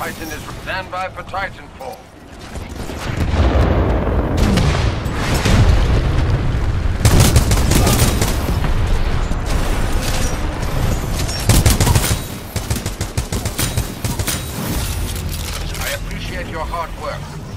Titan is... Stand by for Titanfall. I appreciate your hard work.